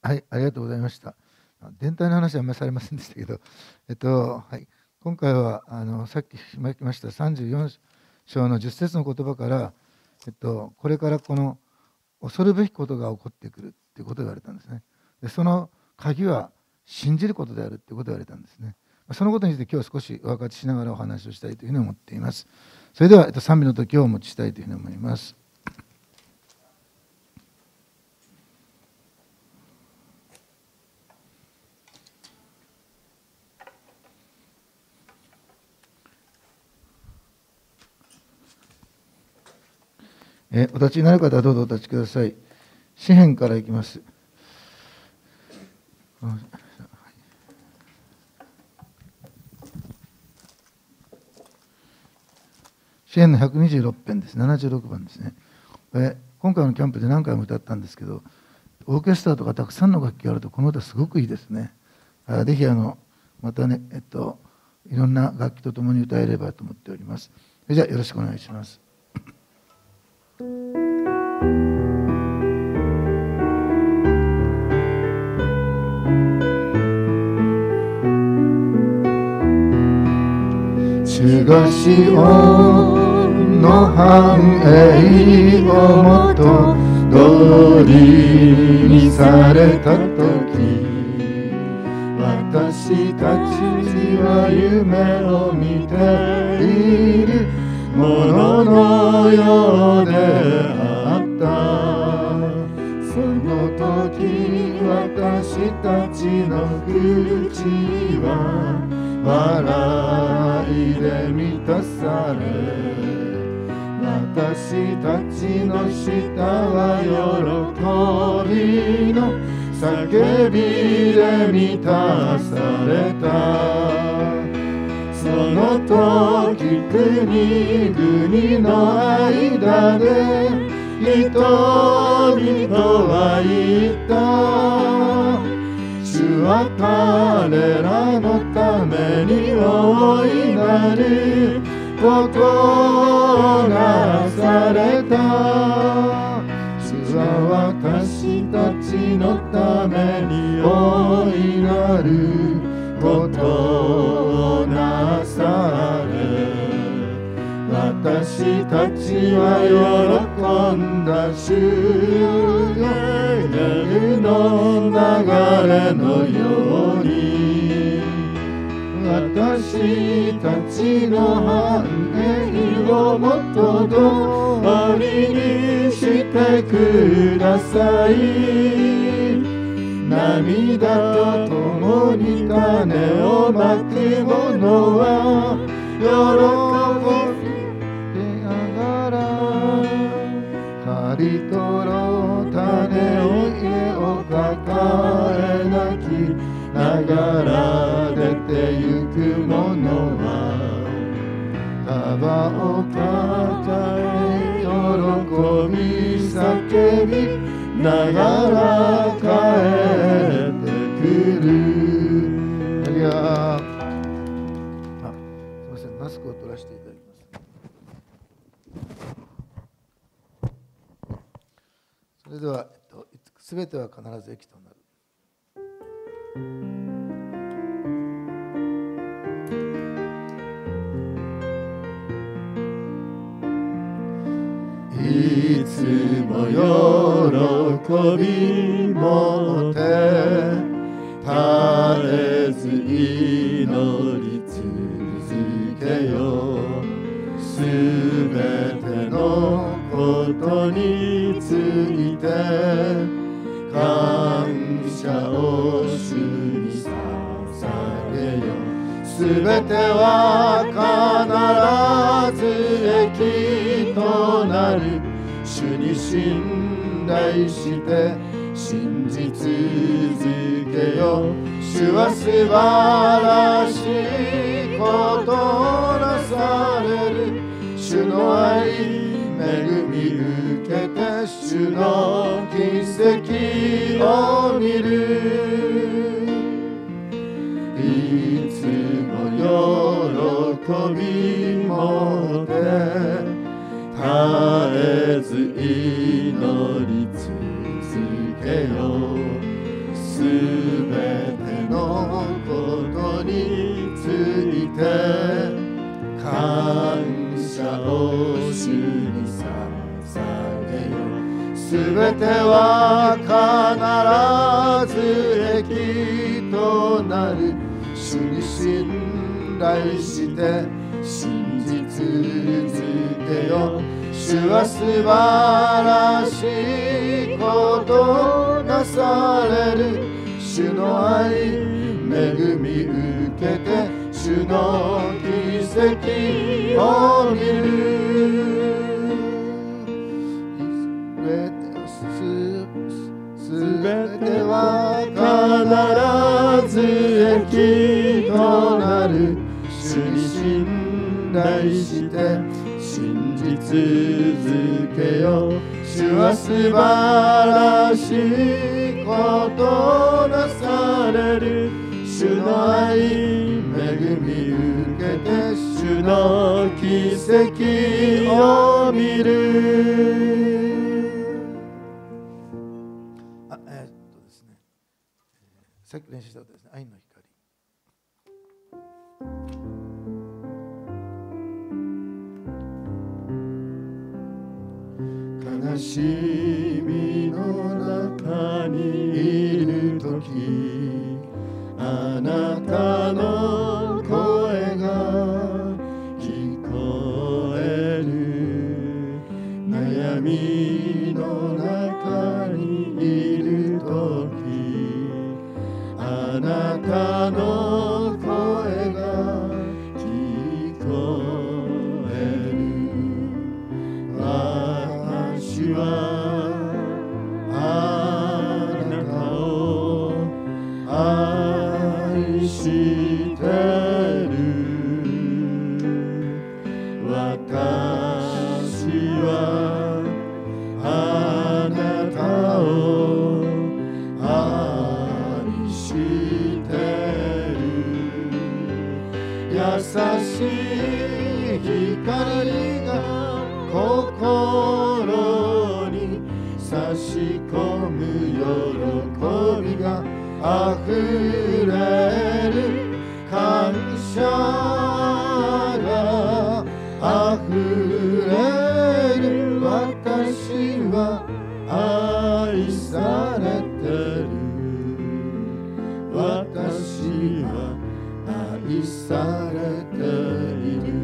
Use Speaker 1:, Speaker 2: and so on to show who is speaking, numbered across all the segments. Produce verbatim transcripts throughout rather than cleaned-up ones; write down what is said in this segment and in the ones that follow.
Speaker 1: はい、ありがとうございました。全体の話はあんまりされませんでしたけど、えっとはい、今回はあのさっきしましたさんじゅうよん章のじゅっ節の言葉から、えっと、これからこの恐るべきことが起こってくるということを言われたんですね。でその鍵は信じることであるということを言われたんですね。そのことについて今日少しお分かちしながらお話をしたいというふうに思っています。それでは、えっと、賛美の時をお持ちしたいというふうに思います。えお立ちになる方はどうぞお立ちください。詩編からいきます。詩編のひゃくにじゅうろく編です。ななじゅうろくばんですね。え今回のキャンプで何回も歌ったんですけど、オーケストラとかたくさんの楽器があるとこの歌すごくいいですね。あぜひあのまたね、えっと、いろんな楽器とともに歌えればと思っております。それじゃあよろしくお願いします。主がシオンの繁栄をもと通りにされたとき、私たちは夢を見ているもののようであった。その時私たちの口は笑いで満たされ、私たちの舌は喜びの叫びで満たされた。その時国々の間で人々は言った。主は彼らのために大いなることがされた。主は私たちのために大いなることをなされ、私たちは喜んだ。主よ湯の流れのように、私たちの繁栄をもと通りにしてください。涙と共に種をまく者は喜びながら、刈り取ろう種を家を抱え泣きながら出てゆく者は束を抱え喜び叫びながら帰ってくる。いやあ、すみません、マスクを取らせていただきます。それでは、えっと、すべては必ず益となる。いつも喜びもって絶えず祈り続けよう。すべてのことについて感謝を主に捧げよう。すべては必ず益となる。主に信頼して信じ続けよう。主は素晴らしいことをなされる。主の愛恵み受けて主の奇跡を見る。いつも喜びもって絶えず祈り続けよう。すすべてのことについて感謝を主に捧げよう。すべては必ず益となる。主に信頼して信じ続けよ。主は素晴らしいことなされる。主の愛恵み受けて主の奇跡を見る。すべては必ず益となる。主に信頼して信じ続けよ。主は素晴らしいことなされる。主の愛恵み受けて主の奇跡を見る。あ、えー、っとですね、さっき練習したことですね。愛の光。悲しみの中にいるとき、あなたの声が聞こえる。悩みの中にいるとき、あなたの声が聞こえる。私はあなたを愛してる。私はあなたを愛してる。優しい光が心に差し込む喜びがあふれる。感謝があふれる。私は愛されてる。私は愛されている。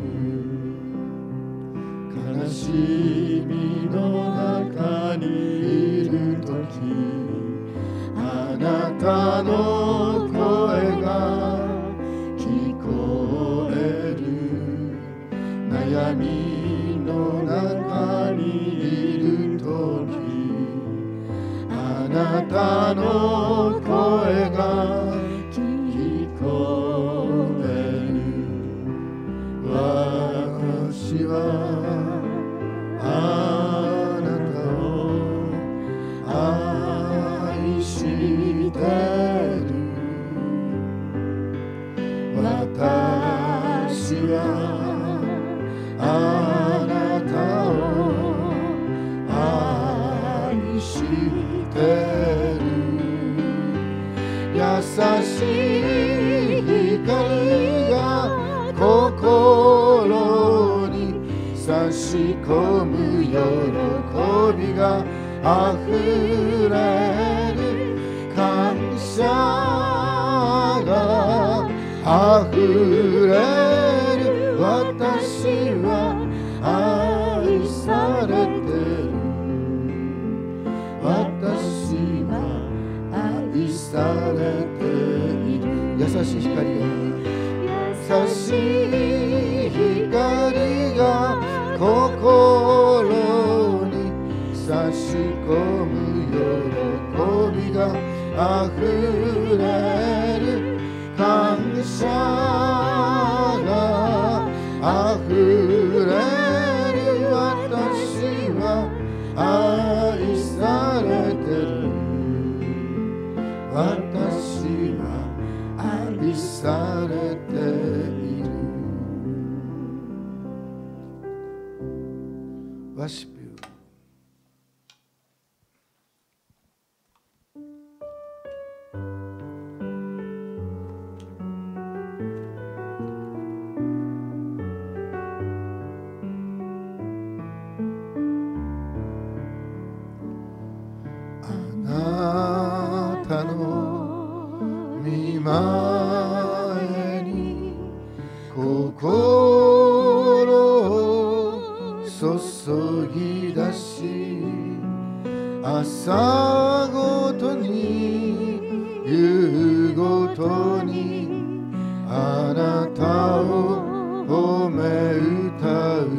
Speaker 1: 悲しみの中にいるとき、あなたの声が聞こえる。悩みの中にいるとき、あなたの声が聞こえる。私はあなたを愛してる。私はあなたを愛してる。優しい光が心に差し込む喜びがあふれる。感謝があふれる。私は愛されてる。私は愛されている。優しい光が優しい光が心に差し込む喜びがあふれる。感謝があふれる。私は愛されてる。私は愛されている。Worship you. なたの御前に心を注ぎ出し、朝ごとに夕ごとにあなたを褒め歌う。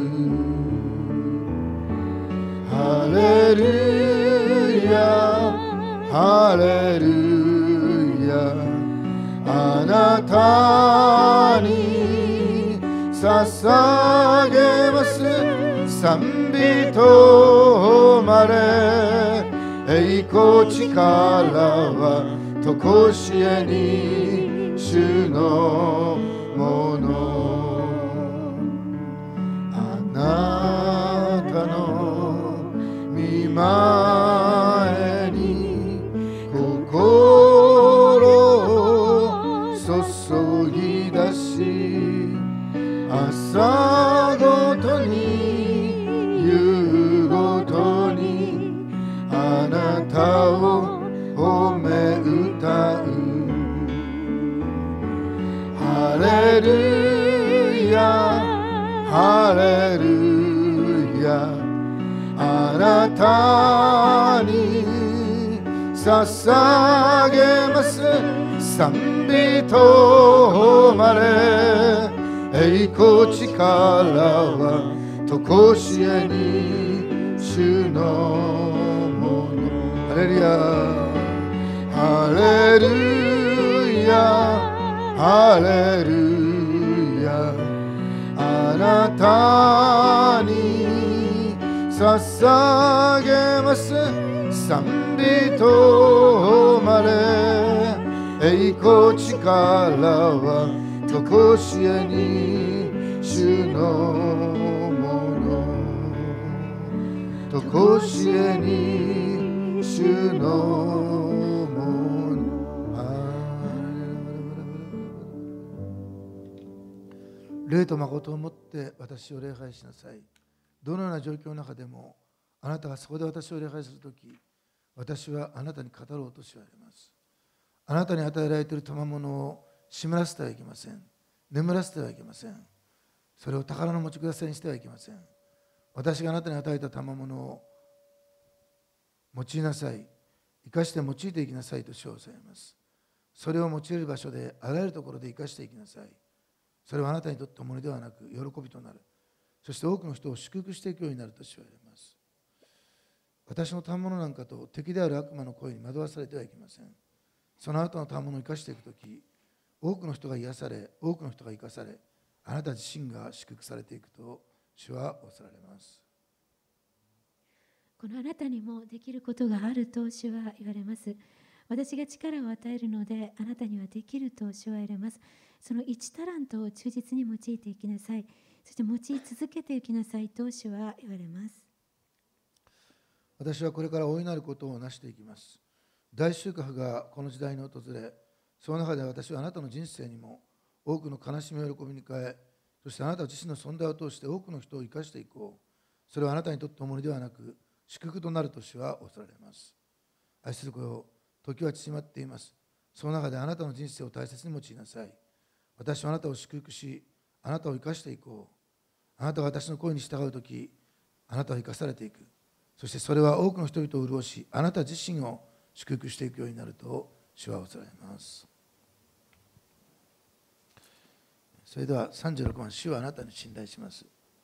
Speaker 1: ハレルヤハレルヤ、あなたに捧げます賛美と誉れ、栄光力はとこしえに主のもの。あなたの御前に心を注ぎ出し、朝ごとに夕ごとにあなたを褒め歌う。ハレルヤハレルヤ、あなたに捧げます賛美と誉れ、栄光力はとこしえに主のもの。ハレルヤハレルヤハレルヤ、あなたに捧げます賛美と誉れ、栄光力はとこしえに主のもの。とこしえに主のもの。霊と誠をもって私を礼拝しなさい。どのような状況の中でもあなたがそこで私を礼拝するとき、私はあなたに語ろうとしわれます。あなたに与えられている賜物を湿らせてはいけません。眠らせてはいけません。それを宝の持ち下さいにしてはいけません。私があなたに与えた賜物を用いなさい。生かして用いていきなさいと主を教えます。それを用いる場所であらゆるところで生かしていきなさい。それはあなたにとって重荷ではなく喜びとなる。そして多くの人を祝福していくようになると主は言われます。私の賜物なんかと敵である悪魔の声に惑わされてはいけません。その後の賜物を生かしていくとき、多くの人が癒され、多くの人が生かされ、あなた自身が祝福されていくと主はおっしゃられます。
Speaker 2: このあなたにもできることがあると主は言われます。私が力を与えるのであなたにはできると主は言われます。その一タラントを忠実に用いていきなさい。そして用い続けていきなさいと主は言われます。
Speaker 1: 私はこれから大いなることを成していきます。大収穫がこの時代に訪れ、その中で私はあなたの人生にも多くの悲しみを喜びに変え、そしてあなた自身の存在を通して多くの人を生かしていこう。それはあなたにとって重荷ではなく祝福となると主はおっしゃられます。愛する子よ、時は縮まっています。その中であなたの人生を大切に用いなさい。私はあなたを祝福し、あなたを生かしていこう。あなたが私の声に従うとき、あなたは生かされていく。そしてそれは多くの人々を潤し、あなた自身を祝福していくようになると主はおっしゃられます。それではさんじゅうろくばん、主はあなたに信頼します。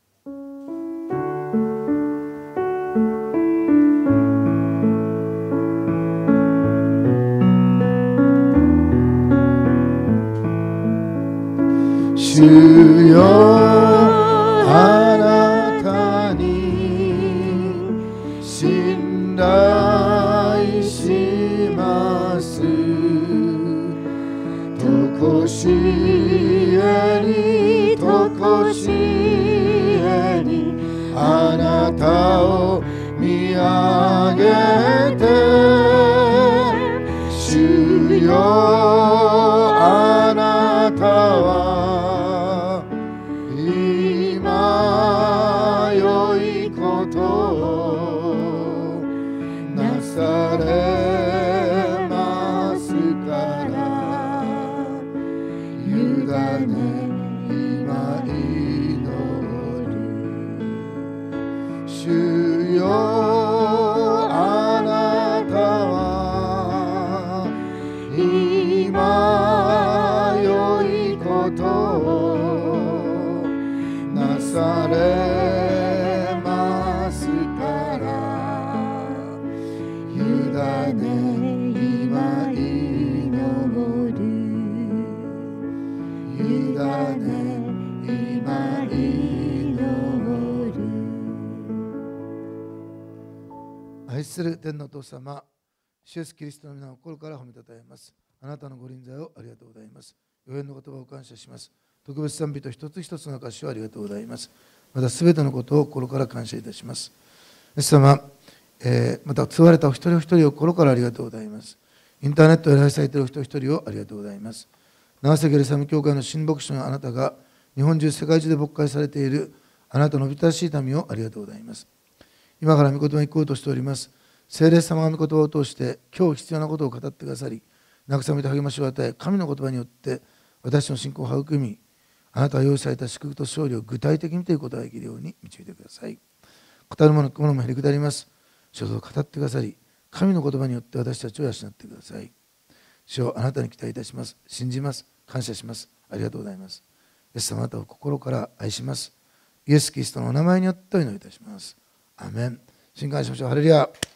Speaker 1: 主よ、あなたに信頼します。とこしえにとこしえにあなたを見上げて、主よ、あなたは良いことをなされする天のお父様、主イエスキリストの皆を心から褒めたたえます。あなたのご臨在をありがとうございます。予言の言葉を感謝します。特別賛美と一つ一つの証をありがとうございます。またすべてのことを心から感謝いたします。イエス様、えー、また救われたお一人お一人を心からありがとうございます。インターネットで礼拝されているお一人一人をありがとうございます。長崎エルサレム教会の新牧師のあなたが日本中世界中で牧会されているあなたのおびただしい民をありがとうございます。今から御言葉に行こうとしております。聖霊様が御言葉を通して今日必要なことを語ってくださり、慰めと励ましを与え、神の言葉によって私の信仰を育み、あなたが用意された祝福と勝利を具体的に見ていくことができるように導いてください。語るものもへりくだります。主を語ってくださり、神の言葉によって私たちを養ってください。主をあなたに期待いたします。信じます。感謝します。ありがとうございます。イエス様、あなたを心から愛します。イエス・キリストのお名前によってお祈りいたします。アーメン。信感しましょう。ハレルヤ。